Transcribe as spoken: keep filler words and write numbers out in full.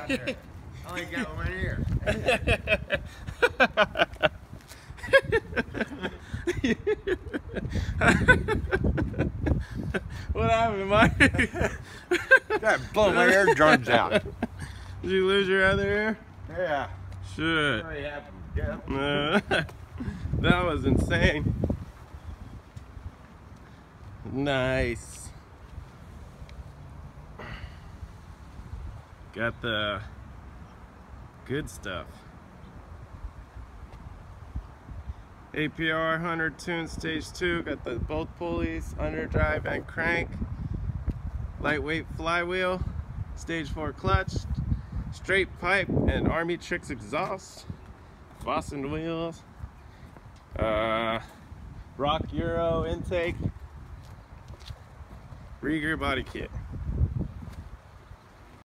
there. I only got one here. What happened, Mike? That blew my eardrums out. Did you lose your other ear? Yeah. Shit. What happened? Yeah. Uh, that was insane. Nice. Got the good stuff. A P R one hundred tune stage two. Got the both pulleys, underdrive and crank. Lightweight flywheel. Stage four clutch. Straight pipe and Armytrix exhaust. Boston wheels. Uh, Rock Euro intake. Rieger body kit.